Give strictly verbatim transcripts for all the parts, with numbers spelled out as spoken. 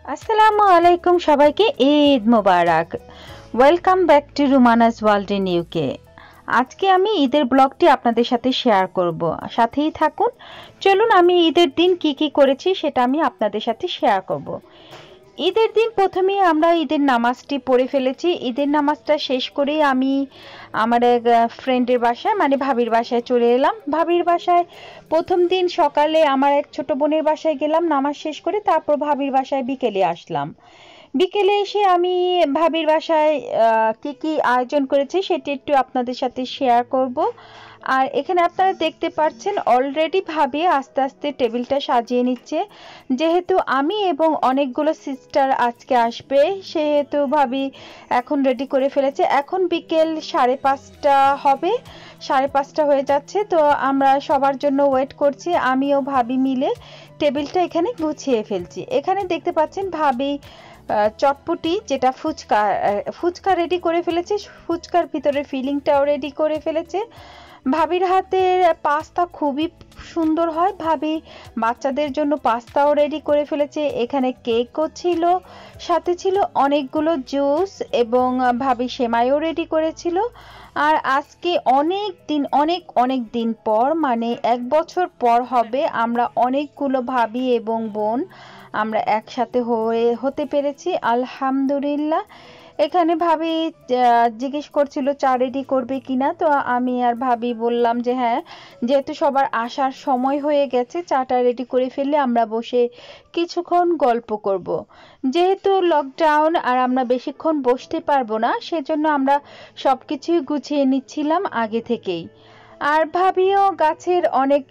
আসসালামু আলাইকুম সবাইকে ঈদ মুবারক welcome back to Rumana's world in UK. আজকে আমি ঈদের ব্লগটি আপনাদের সাথে শেয়ার করব, সাথেই থাকুন। চলুন আমি ঈদের দিন কি কি করেছি সেটা আমি আপনাদের সাথে শেয়ার করব। ঈদের দিন প্রথমে আমরা ঈদের নামাজটি পড়ে ফেলেছি। ঈদের নামাজটা শেষ করেই আমি আমার এক ফ্রেন্ডের বাসায় মানে ভাবির বাসায় চলে এলাম। ভাবির বাসায় প্রথম দিন সকালে আমার এক ছোট বোনের বাসায় গেলাম নামাজ শেষ করে, তারপর ভাবির বাসায় বিকেলে আসলাম। বিকেলে এসে আমি ভাবির বাসায় কি কি আয়োজন করেছি সেটি একটু আপনাদের সাথে শেয়ার করব। আর এখানে আপনারা দেখতে পাচ্ছেন অলরেডি ভাবি আস্তে আস্তে টেবিলটা সাজিয়ে নিচ্ছে। যেহেতু আমি এবং অনেকগুলো সিস্টার আজকে আসবে সেহেতু ভাবি এখন রেডি করে ফেলেছে। এখন বিকেল সাড়ে পাঁচটা হবে, সাড়ে পাঁচটা হয়ে যাচ্ছে। তো আমরা সবার জন্য ওয়েট করছি। আমিও ভাবি মিলে টেবিলটা এখানে গুছিয়ে ফেলছি। এখানে দেখতে পাচ্ছেন ভাবি চটপটি যেটা ফুচকা ফুচকা রেডি করে ফেলেছে। ফুচকার ভিতরে ফিলিংটাও রেডি করে ফেলেছে। ভাবির হাতের পাস্তা খুবই সুন্দর হয়। ভাবি বাচ্চাদের জন্য পাস্তাও রেডি করে ফেলেছে। এখানে কেকও ছিল, সাথে ছিল অনেকগুলো জুস এবং ভাবি সেমাইও রেডি করেছিল। আর আজকে অনেক দিন অনেক অনেক দিন পর মানে এক বছর পর হবে আমরা অনেকগুলো ভাবি এবং বোন আমরা একসাথে হয়ে হতে পেরেছি, আলহামদুলিল্লাহ। এখানে ভাবি জিজ্ঞেস করছিল চা রেডি করবে কিনা, তো আমি আর ভাবি বললাম যে হ্যাঁ, যেহেতু সবার আসার সময় হয়ে গেছে চাটা রেডি করে ফেললে আমরা বসে কিছুক্ষণ গল্প করব। যেহেতু লকডাউন আর আমরা বেশিক্ষণ বসতে পারবো না, সেজন্য আমরা সব কিছুই গুছিয়ে নিচ্ছিলাম আগে থেকেই। আর ভাবিও গাছের অনেক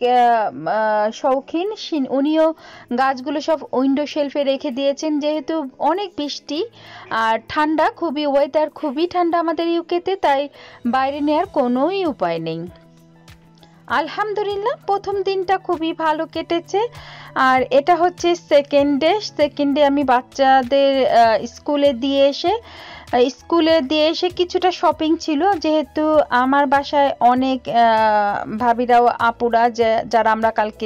শৌখিন, উনিও গাছগুলো সব উইন্ডো শেলফে রেখে দিয়েছেন। যেহেতু অনেক বৃষ্টি আর ঠান্ডা, খুবই ওয়েদার খুবই ঠান্ডা আমাদের ইউকেতে, তাই বাইরে নেওয়ার কোনোই উপায় নেই। আলহামদুলিল্লাহ প্রথম দিনটা খুবই ভালো কেটেছে। আর এটা হচ্ছে সেকেন্ড ডে। সেকেন্ড ডে আমি বাচ্চাদের স্কুলে দিয়ে এসে স্কুলে দিয়ে এসে কিছুটা শপিং ছিল। যেহেতু আমার বাসায় অনেক ভাবিরাও আপুরা যারা আমরা কালকে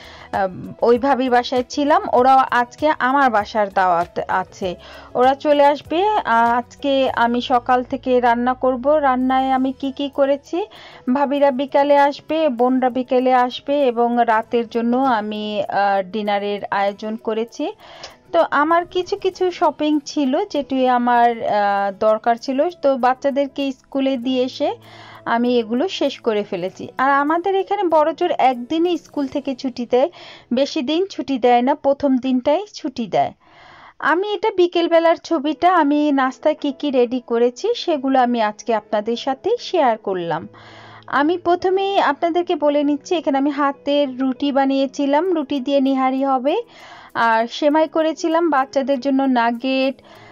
ওই ভাবির বাসায় ছিলাম, ওরাও আজকে আমার বাসার দাওয়াত আছে, ওরা চলে আসবে। আজকে আমি সকাল থেকে রান্না করব। রান্নায় আমি কি কি করেছি, ভাবিরা বিকালে আসবে, বোনরা বিকেলে আসবে এবং রাতের জন্য আমি ডিনারের আয়োজন করেছি। তো আমার কিছু কিছু শপিং ছিল যেটি আমার দরকার ছিল, তো বাচ্চাদেরকে স্কুলে দিয়ে এসে আমি এগুলো শেষ করে ফেলেছি। আর আমাদের এখানে বড়জোর একদিনই স্কুল থেকে ছুটি দেয়, বেশি দিন ছুটি দেয় না, প্রথম দিনটাই ছুটি দেয়। আমি এটা বিকেলবেলার ছবিটা, আমি নাস্তায় কি কি রেডি করেছি সেগুলো আমি আজকে আপনাদের সাথে শেয়ার করলাম। আমি প্রথমেই আপনাদেরকে বলে নিচ্ছি, এখানে আমি হাতের রুটি বানিয়েছিলাম, রুটি দিয়ে নিহারি হবে। আর সেমাই করেছিলাম বাচ্চাদের জন্য, নাগেট,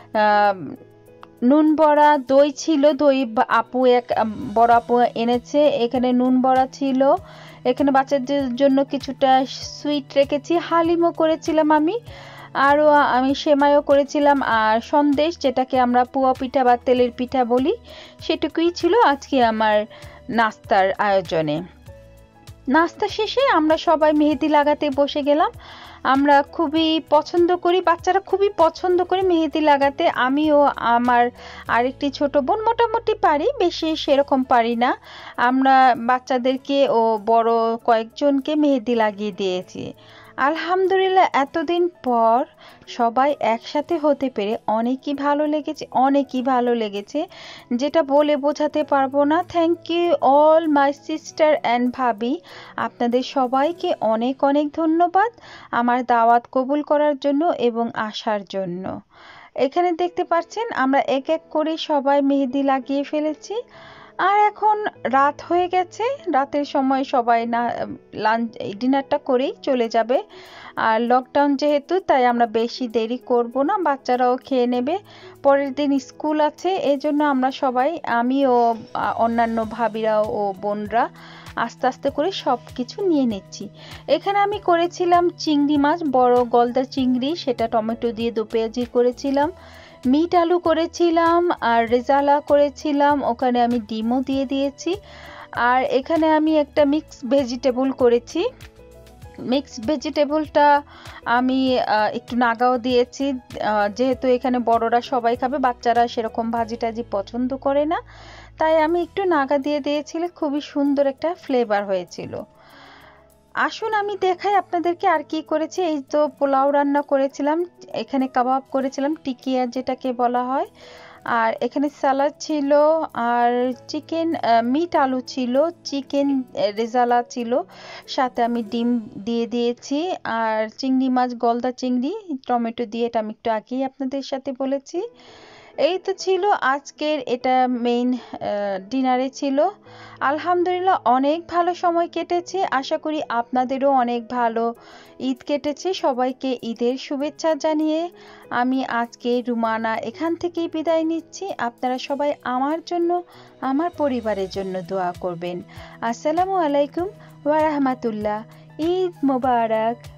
নুন বড়া, দই ছিল, দই আপু এক বড় আপু এনেছে। এখানে নুন বড়া ছিল। এখানে বাচ্চাদের জন্য কিছুটা সুইট রেখেছি, হালিমও করেছিলাম আমি, আরও আমি সেমাইও করেছিলাম। আর সন্দেশ যেটাকে আমরা পুয়া পিঠা বা তেলের পিঠা বলি, সেটুকুই ছিল আজকে আমার নাস্তার আয়োজনে। নাস্তা শেষে আমরা সবাই মেহেদি লাগাতে বসে গেলাম। আমরা খুবই পছন্দ করি, বাচ্চারা খুবই পছন্দ করে মেহেদি লাগাতে। আমিও আমার আরেকটি ছোট বোন মোটামুটি পারি, বেশি সেরকম পারি না। আমরা বাচ্চাদেরকে ও বড় কয়েকজনকে মেহেদি লাগিয়ে দিয়েছি। আলহামদুলিল্লাহ এতদিন পর সবাই একসাথে হতে পেরে অনেকই ভালো লেগেছে, অনেকই ভালো লেগেছে, যেটা বলে বোঝাতে পারবো না। Thank you all my sister and ভাবি, আপনাদের সবাইকে অনেক অনেক ধন্যবাদ আমার দাওয়াত কবুল করার জন্য এবং আসার জন্য। এখানে দেখতে পাচ্ছেন আমরা এক এক করে সবাই মেহেদি লাগিয়ে ফেলেছি। আর এখন রাত হয়ে গেছে, রাতের সময় সবাই না লাঞ্চ ডিনারটা করেই চলে যাবে। আর লকডাউন যেহেতু, তাই আমরা বেশি দেরি করব না, বাচ্চারাও খেয়ে নেবে, পরের দিন স্কুল আছে। এই জন্য আমরা সবাই, আমি ও অন্যান্য ভাবিরা ও বোনরা আস্তে আস্তে করে সব কিছু নিয়ে নিচ্ছি। এখানে আমি করেছিলাম চিংড়ি মাছ, বড় গলদা চিংড়ি, সেটা টমেটো দিয়ে দো পেঁয়াজি করেছিলাম। মিট আলু করেছিলাম আর রেজালা করেছিলাম, ওখানে আমি ডিমও দিয়ে দিয়েছি। আর এখানে আমি একটা মিক্স ভেজিটেবল করেছি, মিক্স ভেজিটেবলটা আমি একটু নাগাও দিয়েছি, যেহেতু এখানে বড়রা সবাই খাবে, বাচ্চারা সেরকম ভাজি টাজি পছন্দ করে না, তাই আমি একটু নাগা দিয়ে দিয়েছিলে খুবই সুন্দর একটা ফ্লেভার হয়েছিল। আসুন আমি দেখাই আপনাদেরকে আর কি করেছি। এই তো পোলাও রান্না করেছিলাম, এখানে কাবাব করেছিলাম, টিকিয়া যেটাকে বলা হয়, আর এখানে সালাদ ছিল, আর চিকেন মিট আলু ছিল, চিকেন রেজালা ছিল, সাথে আমি ডিম দিয়ে দিয়েছি, আর চিংড়ি মাছ, গলদা চিংড়ি টমেটো দিয়ে, এটা আমি একটু আগেই আপনাদের সাথে বলেছি। এই তো ছিল আজকের, এটা মেইন ডিনারে ছিল। আলহামদুলিল্লাহ অনেক ভালো সময় কেটেছে, আশা করি আপনাদেরও অনেক ভালো ঈদ কেটেছে। সবাইকে ঈদের শুভেচ্ছা জানিয়ে আমি আজকে রুমানা এখান থেকেই বিদায় নিচ্ছি। আপনারা সবাই আমার জন্য, আমার পরিবারের জন্য দোয়া করবেন। আসসালামু আলাইকুম ওয়া রাহমাতুল্লাহ। ঈদ মোবারক।